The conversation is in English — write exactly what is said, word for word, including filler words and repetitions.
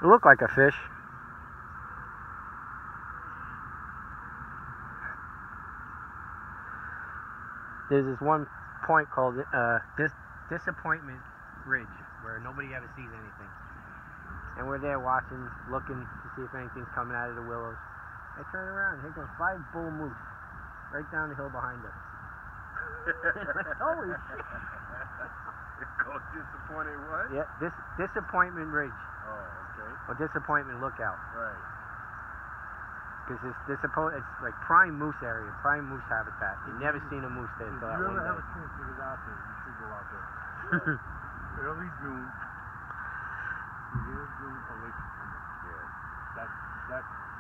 It looked like a fish. There's this one point called uh, Dis Disappointment Ridge where nobody ever sees anything. And we're there watching, looking to see if anything's coming out of the willows. I turn around, here goes five bull moose right down the hill behind us. Like, holy shit! It's called Disappointed what? Yeah, this Disappointment Ridge. Oh, okay. Or Disappointment Lookout. Right. Because it's, disappo it's like prime moose area, prime moose habitat. You've never seen a moose there If until you that one ever have day. a chance to get out there, you should go out there. Early June, beginning of June to late September. Yeah. That, that